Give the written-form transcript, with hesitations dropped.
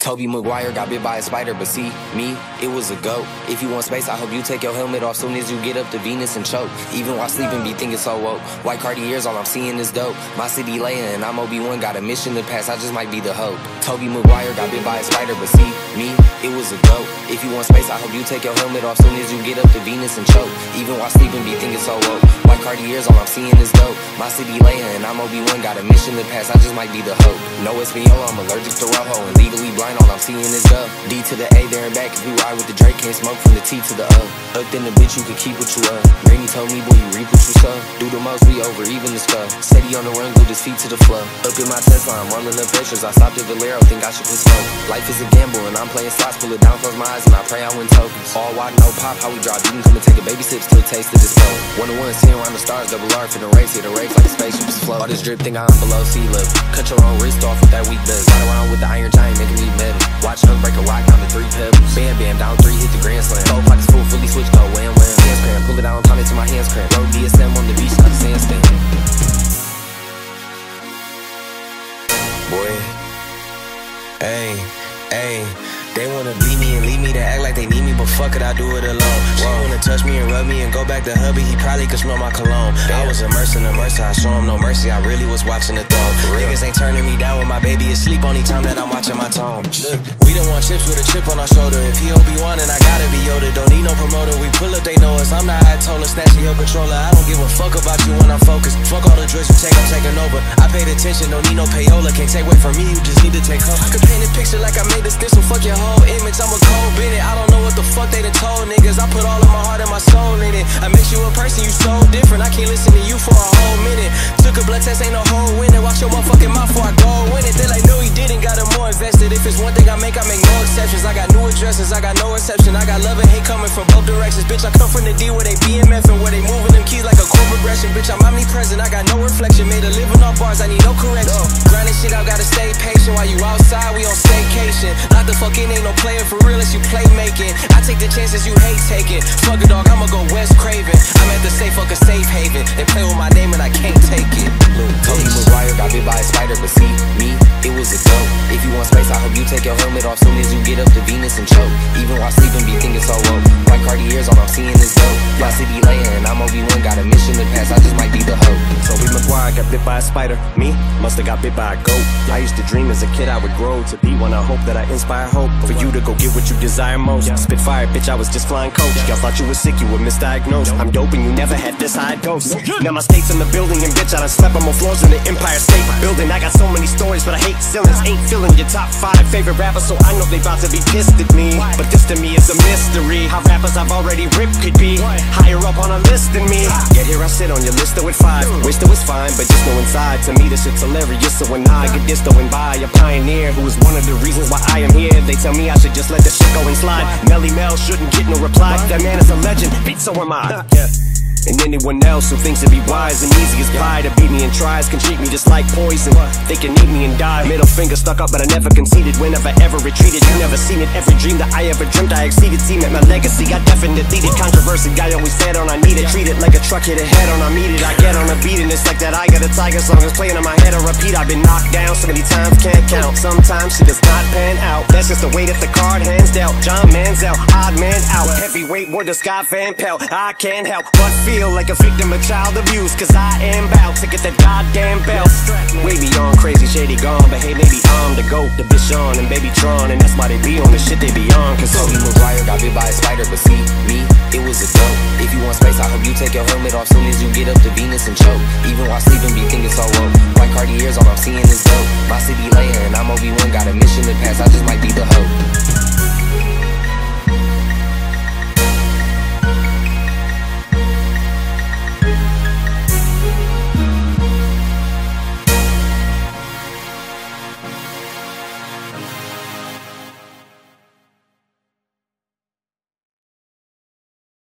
Tobey Maguire got bit by a spider, but see, me, it was a goat. If you want space, I hope you take your helmet off soon as you get up to Venus and choke. Even while sleeping, be thinking so woke. White Cartiers, all I'm seeing is dope. My city Leia and I'm Obi-Wan, got a mission to pass, I just might be the hope. Tobey Maguire got bit by a spider, but see, me, it was a goat. If you want space, I hope you take your helmet off soon as you get up to Venus and choke. Even while sleeping, be thinking so woke. White Cartiers, all I'm seeing is dope. My city Leia and I'm Obi-Wan, got a mission to pass, I just might be the hope. No Espanol, I'm allergic to Rojo, and legally blind, all I'm seeing is go. D to the A, there and back. If we ride with the Drake, can't smoke from the T to the O. Up in the bitch, you can keep what you up. Granny told me, boy, you reap what you sow. Do the most, we over, even the skull. Steady on the run, glued his feet to the flow. Up in my Tesla, I'm rolling up pictures. I stopped at Valero, think I should put smoke. Life is a gamble, and I'm playing slots. Pull it down, close my eyes, and I pray I win tokens. All wide, no pop, how we drop. You can come and take a baby sip, still taste of this flow. 1-1, seeing around the stars, double R for the race. Hit a race like a spaceship is flow. All this drip, think I'm below sea level. Cut your own wrist off with that weak buzz. Ride around with the iron giant, making me metal. Watch Hunk break a rock down to 3 pebbles. Bam, bam, down 3, hit the grand slam. Four pockets full, fully switch, go wham, wham. Hands cramp, pull it down, time it to my hands cramp. Road DSM on the beach, not a sandstand. Boy, ayy, they wanna beat me and leave me to act like they need me, but fuck it, I do it alone. She wanna touch me and rub me and go back to hubby, he probably could smell my cologne. I was immersed in the mercy, I show him no mercy, I really was watching the throne. Niggas ain't turning me down when my baby is asleep on the time that I'm watching my tone. Look, we don't want chips with a chip on our shoulder. If he Obi-Wan and I gotta be Yoda, don't need no promoter, we pull up, they know us. I'm the Ayatollah, snatching your controller. I don't give a fuck about you when I'm focused. Fuck all the drugs you take, I'm taking over. I paid attention, don't need no payola. Can't take away from me, you just need to take hope. I could paint a picture like I made this so fuck your whole image. I'm a cold Bennett, I don't know what the fuck they done told niggas. I put all of my heart and my soul in it. I make you a person, you so different. I can't listen to you for a whole minute. Took a blood test, ain't no whole winner. Watch your motherfucking mouth before I go win it. They like, no he didn't, got him more invested. If it's one thing I make no exceptions. I got new addresses, I got no reception. I got love and hate coming from both directions. Bitch, I come from the D where they BMF and where they moving them keys like a core progression. Bitch, I'm omnipresent, I got no reflection. Made a living off bars, I need no correction. Grinding shit, I gotta stay patient. While you outside, we on staycation. Not the fucking ain't no player for real, unless you play making. I take the chances you hate taking. Fuck a dog, I'ma go West Craven. I'm at the safe, fuck a safe haven. They play with my name and I can't take it. Tobey Maguire got bit by a spider, but see, me, it was a goat. If you want space, I hope you take your helmet off soon as you get up to Venus and choke. Even while sleeping, be thinking so woke. White Cartiers, all I'm seeing is dope. My city Leia and I'm Obi-Wan, got a mission to pass, I just might be the hope. Tobey Maguire got bit by a spider. Me, musta got bit by a goat. I used to dream as a kid I would grow to be one. I hope that I inspire hope for you to go get what you desire most. Spit fire, bitch, I was just flying coach. Y'all thought you was sick, you were misdiagnosed. I'm dope and you never had this high dose. Now my state's in the building and bitch, I done slept on more floors in the Empire State Building. I got so many stories, but I hate ceilings. Ain't feeling your top 5 favorite rappers, so I know they about to be pissed at me. But this to me is a mystery. How rappers I've already ripped could be higher up on a list than me. Yet here I sit on your list though at 5. Wish that was fine, but just know inside to me this shit's hilarious. So when I get this going by a pioneer who is one of the reasons why I am here, they tell me I should just let the shit go and slide. Melly Mel shouldn't get no reply. That man is a legend, bitch, so am I. And anyone else who thinks it'd be wise and easy as pie to beat me and tries can treat me just like poison. They can eat me and die. Middle finger stuck up, but I never conceded. Whenever ever retreated, you never seen it. Every dream that I ever dreamt, I exceeded. Cement my legacy, I definitely did. Controversy, I always fed on. I need it. Treat it like a truck hit a head on. I meet it. I get on a beat and it's like that. I got a Tiger song is playing in my head. I repeat. I've been knocked down so many times can't count. Sometimes she does not pan out. That's just the way that the card hands dealt. John Manziel, odd man out. Heavyweight word to Scott Van Pelt. I can't help but feel like a victim of child abuse, cause I am bound to get that goddamn belt. Way beyond crazy, shady gone, but hey, maybe I'm the GOAT, the bitch on and baby Tron, and that's why they be on the shit they be on. Cause Tobey Maguire got bit by a spider, but see, me, it was a goat. If you want space, I hope you take your helmet off soon as you get up to Venus and choke. Even while sleeping, be thinking so woke. White Cartiers, all I'm seeing is dope. My city Leia and I'm Obi-Wan, got a mission to pass, I just might be the hope.